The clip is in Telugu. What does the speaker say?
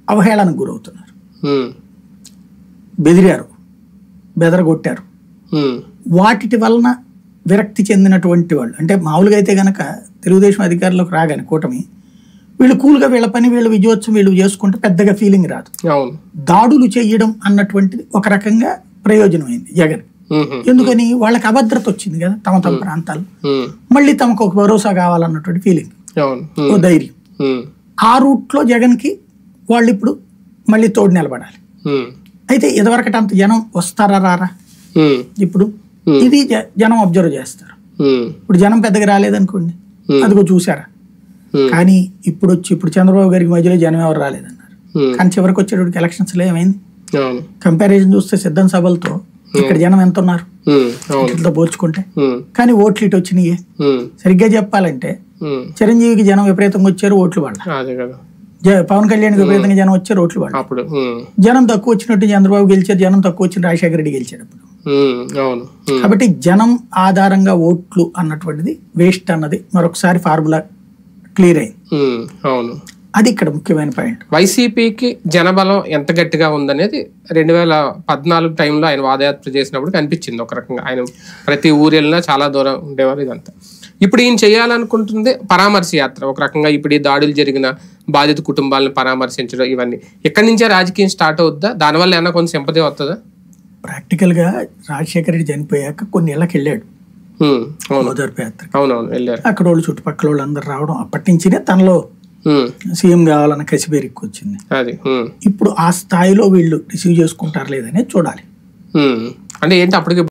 అవహేళనకు గురవుతున్నారు, ఉమ్, బెదిరారు, బెదరగొట్టారు. వాటి వలన విరక్తి చెందినటువంటి వాళ్ళు, అంటే మామూలుగా అయితే గనక తెలుగుదేశం అధికారంలోకి రాగానే కూటమి వీళ్ళు కూల్గా వీళ్ళ పని వీళ్ళు విజయోత్సవం వీళ్ళు చేసుకుంటే పెద్దగా ఫీలింగ్ రాదు. అవును, దాడులు చేయడం అన్నటువంటిది ఒక రకంగా ప్రయోజనమైంది జగన్. ఎందుకని వాళ్ళకి అభద్రత వచ్చింది కదా తమ తమ ప్రాంతాల్లో, మళ్ళీ తమకు ఒక భరోసా కావాలన్నటువంటి ఫీలింగ్, ఓ ధైర్యం. ఆ రూట్లో జగన్ కి వాళ్ళు ఇప్పుడు మళ్ళీ తోడు నిలబడాలి. అయితే ఇదివరకటి అంత జనం వస్తారా రారా, ఇప్పుడు ఇది జనం అబ్జర్వ్ చేస్తారు. ఇప్పుడు జనం పెద్దగా రాలేదనుకోండి, అదిగో చూసారా. కానీ ఇప్పుడు చంద్రబాబు గారికి మధ్యలో జనం ఎవరు రాలేదన్నారు, కానీ చివరికి వచ్చేటప్పటికి ఎలక్షన్స్ లో ఏమైంది, కంపారిజన్ చూస్తే సిద్ధం సభలతో ఇక్కడ జనం ఎంత ఉన్నారు పోల్చుకుంటే, కానీ ఓట్లు ఇటు వచ్చినాయే. సరిగ్గా చెప్పాలంటే చిరంజీవికి జనం విపరీతంగా వచ్చారు, ఓట్లు వాళ్ళ. పవన్ కళ్యాణ్ విపరీతంగా జనం వచ్చారు, ఓట్లు వాళ్ళ. జనం తక్కువ వచ్చినట్టు చంద్రబాబు గెలిచారు, జనం తక్కువ వచ్చిన రాజశేఖర రెడ్డి గెలిచాడు అప్పుడు. కాబట్టి జనం ఆధారంగా ఓట్లు అన్నటువంటిది వేస్ట్ అన్నది మరొకసారి ఫార్ములా క్లియర్ అయింది. అది ఇక్కడ ముఖ్యమైన పాయింట్. వైసీపీకి జనబలం ఎంత గట్టిగా ఉందనేది 2014 టైంలో ఆయన పాదయాత్ర చేసినప్పుడు కనిపించింది. ఒక రకంగా ఆయన ప్రతి ఊరు వెళ్ళినా చాలా దూరం ఉండేవారు. ఇదంతా ఇప్పుడు ఈయన చేయాలనుకుంటుంది పరామర్శ యాత్ర. ఒక రకంగా ఇప్పుడు ఈ దాడులు జరిగిన బాధిత కుటుంబాలను పరామర్శించడం, ఇవన్నీ ఇక్కడి నుంచే రాజకీయం స్టార్ట్ అవుద్దా? దానివల్ల ఏమన్నా కొంచెం సింపతి వస్తుందా? ప్రాక్టికల్ గా రాజశేఖర రెడ్డి చనిపోయాక కొన్ని ఇళ్ళకి వెళ్ళాడు, ఓదార్పు యాత్ర. అవునవును వెళ్ళారు. అక్కడ వాళ్ళు చుట్టుపక్కల వాళ్ళు అందరు రావడం, అప్పటి నుంచినే తనలో సీఎం కావాలన్న కసిబేరికి వచ్చింది. ఇప్పుడు ఆ స్థాయిలో వీళ్ళు రిసీవ్ చేసుకుంటారు లేదనే చూడాలి. అంటే ఏంటి అప్పటికి